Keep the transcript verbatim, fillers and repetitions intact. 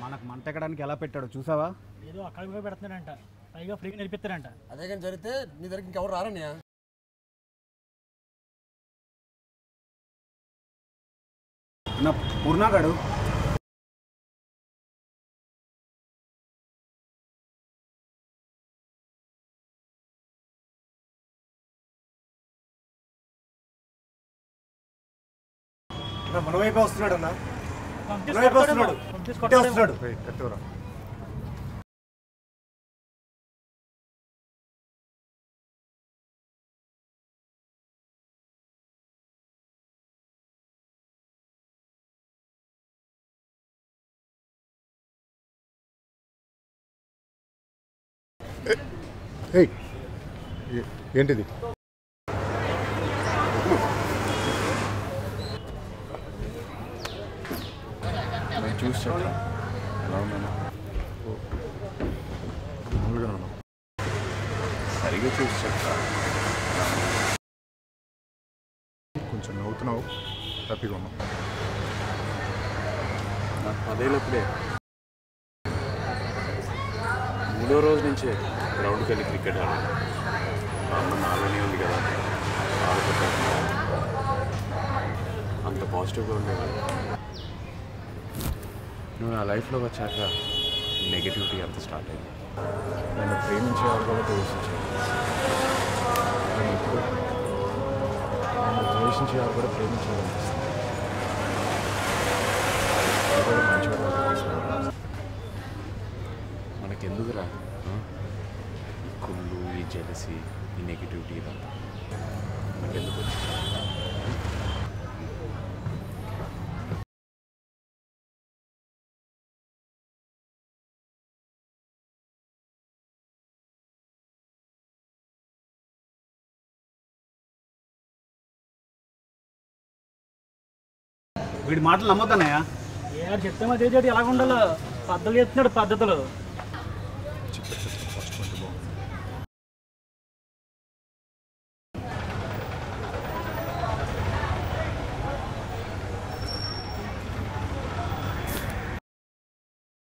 మనకు మంట ఎక్కడానికి ఎలా పెట్టాడు చూసావా? ఏదో అక్కడ పెడుతున్నాడంట, పైగా ఫ్రీగా నేర్పిస్తారంట. అదే కానీ జరిగితే నీ దగ్గరికి ఇంకెవరు రారన్నయ్య. నా పూర్ణగాడు మన వైపు వస్తున్నాడు అన్న, పంపిస్తే మన వైపు వస్తున్నాడు, పంపిస్తే ఇటే వస్తున్నాడు. కట్టురా. ఏంటిది? చూసి చెప్పరా ఎలా ఉన్నాను? మామూలుగా ఉన్నాను. సరిగా చూసి చెప్పరా. కొంచెం నవ్వుతున్నావు, హ్యాపీగా ఉన్నావు. నాకు పదేళ్ళప్పుడే మూడో రోజు నుంచే గ్రౌండ్కి వెళ్ళి క్రికెట్ ఆడాను. అమ్మ నాలోనే ఉంది కదా, ఆడుకుంటాను. అంత పాజిటివ్గా ఉండేవాడు. నువ్వు నా లైఫ్లో వచ్చాక నెగిటివిటీ అంత స్టార్ట్ అయింది. నన్ను ప్రేమించేవాడు కాబట్టి ద్వేషించాను. నేను ఇప్పుడు నన్ను ద్వేషించేవాడు కూడా ప్రేమించాలనిపిస్తుంది. మంచివాడు. మనకెందుకురా ఈ కుళ్ళు, ఈ జెలసీ, ఈ నెగిటివిటీ ఇదంతా మనకెందుకు? వీడి మాటలు నమ్మొద్దన్నయ్య. ఏ చెప్తే మా తేజాడు ఎలాగ ఉండాలో పద్ధతులు చెప్తున్నాడు. పద్ధతులు చెప్పేసి